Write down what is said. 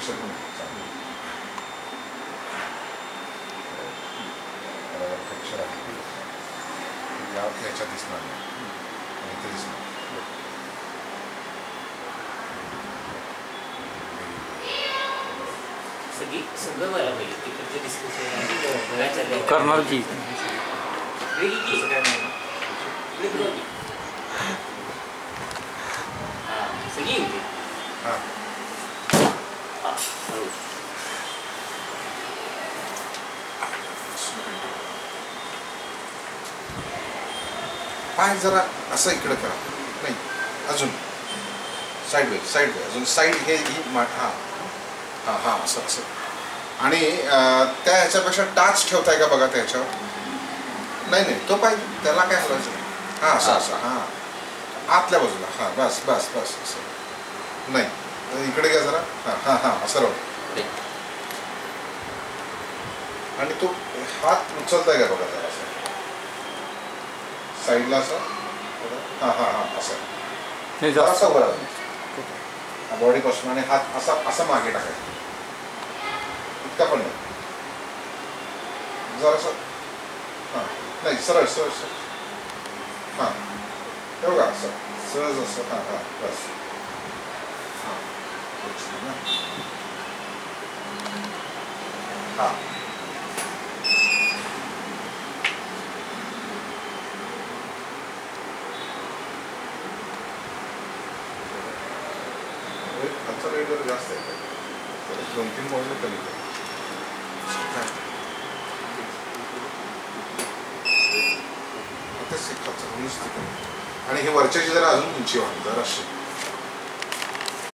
अक्षर पण चांगलं अक्षर आहे याच्यात दिसणार नाही आणि ते दिसणार सगळं मला पाहिजे तिकडचे डिस्कशन करणार की सगळी होती हां पाय जरा असं इकडे करा नाही अजून साईड वे अजून साईड हे ही हां हां हां असं असं आणि त्या ह्याच्यापेक्षा टाच ठेवताय का बघा त्याच्यावर नाही नाही तो पाय त्याला काय हलवायचं नाही हां असं असं हां आतल्या बाजूला हां बस बस बस असं नाही इकडे घ्या जरा हां हां हां असं राहू आणि तो हात उचलताय का बघा जरा असं साईडला असं हां हां हां असं असं बरं बॉडीपासून आणि हात असा असा मागे टाकायचा इतका पण नाही जरासं हां नाही सरळ सरळ सरळ हां हे बघा असं सहज असं हां हां बस हां हां आमचा रेट जरा जास्त आहे 2-3 मॉडेल कमी आणि हे वरच्याची जरा अजून उंची वाढ जराशी